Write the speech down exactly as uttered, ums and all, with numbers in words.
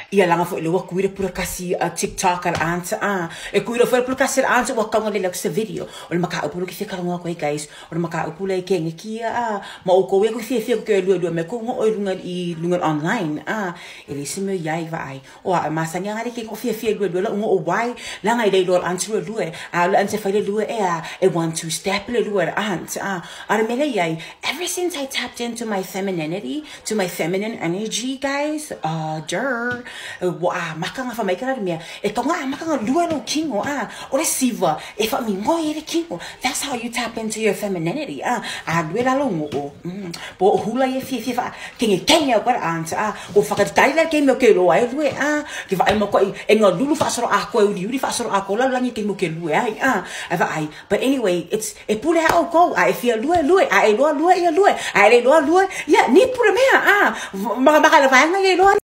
ia langa fo lewa kuira pura kasi a TikTok ar answer ah e kuira fo pura kasi answer wa kanga le laksa video o le maka upulu ki fika nga ko guys o le maka upulu ke nge kia ah ma o ko we ko fie fie ko lu lu me ko ngo o lunga i lunga online ah ele simo yai vai o a masanya ngari ke ko fie fie lu lu la ngo o wai langa i dei lo answer lu e a le answer fa le lu e a e want to step le lu ar answer ah ar mele yai ever since I tapped into my femininity to my feminine energy guys uh dur wa makanga fa mai kara mea e tonga makanga lua no kingo ah o le siva e fa mi mo e le kingo that's how you tap into your femininity ah a duela lo ngo po hula e fi fi fa kinge kenya kwa anta ah o fa ka taila ke mo ke lo ai lue ah ke va mo ko e ngo lulu fa soro a ko e uri fa soro a ko la langi ke mo ke lue ai ah ava ai but anyway it's e pule ha o ko ai fi lue lue ai lo lue e lue ai le lo lue ya ni pure mea ah ma ma ka la va ngai lo